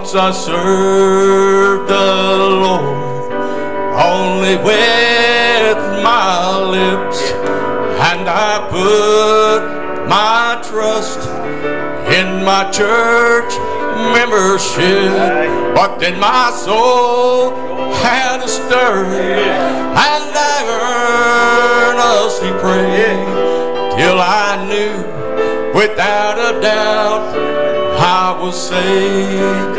Once I served the Lord only with my lips, and I put my trust in my church membership. But then my soul had a stir, and I earnestly prayed till I knew without a doubt I was saved.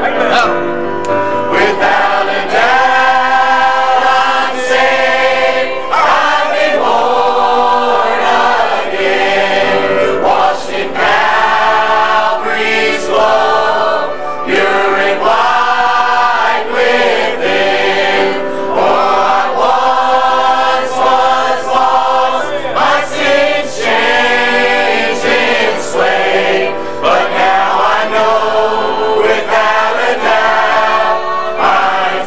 Without a doubt I'm saved. I've been born again, washed in Calvary's blood, pure and white within. For I once was lost, my sins changed enslaved, but now I know without a doubt I'm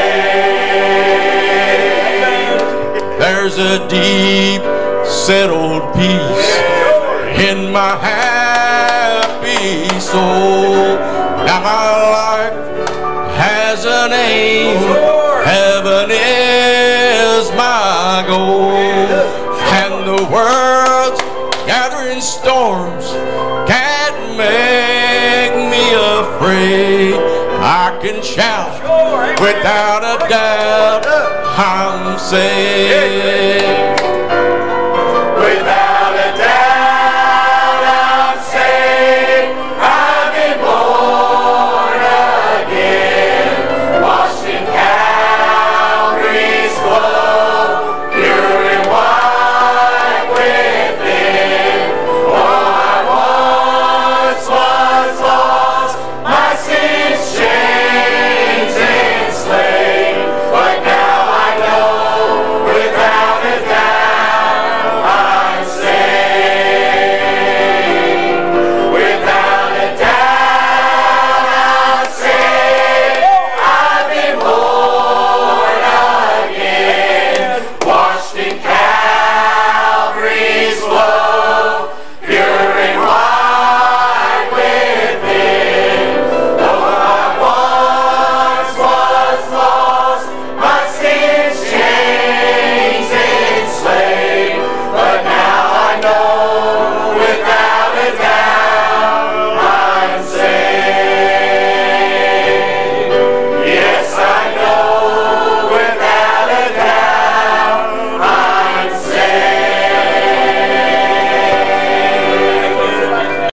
saved. There's a deep settled peace in my happy soul. Now my life has an aim, heaven is my goal, and the world's gathering storms can't make me afraid. I can shout without a doubt I'm saved. Without